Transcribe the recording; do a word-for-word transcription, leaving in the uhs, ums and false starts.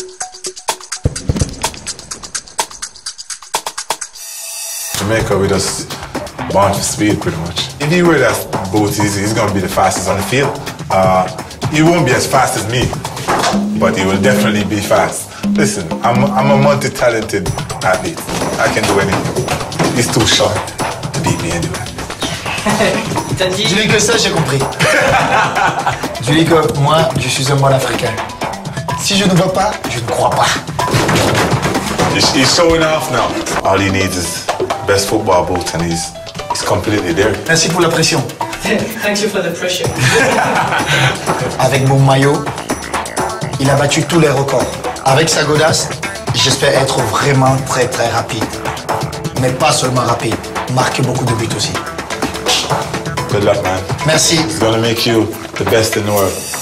Jamaica, we just born for speed, pretty much. If he wear that boots, he's, he's going to be the fastest on the field. Uh, he won't be as fast as me, but he will definitely be fast. Listen, I'm, I'm a multi-talented athlete. I can do anything. He's too short to beat me anyway. T'as dit... Tu dis que ça, j'ai compris. Tu dis que moi, je suis un bon Africain. Si je ne vois pas, je ne crois pas. He's, he's showing off now. All he needs is best football boots and he's, he's completely there. Merci pour la pression. Thank you for the pressure. Avec mon maillot, il a battu tous les records. Avec sa godasse, j'espère être vraiment très très rapide. Mais pas seulement rapide, marquer beaucoup de buts aussi. Good luck, man. Merci. He's gonna make you the best in the world.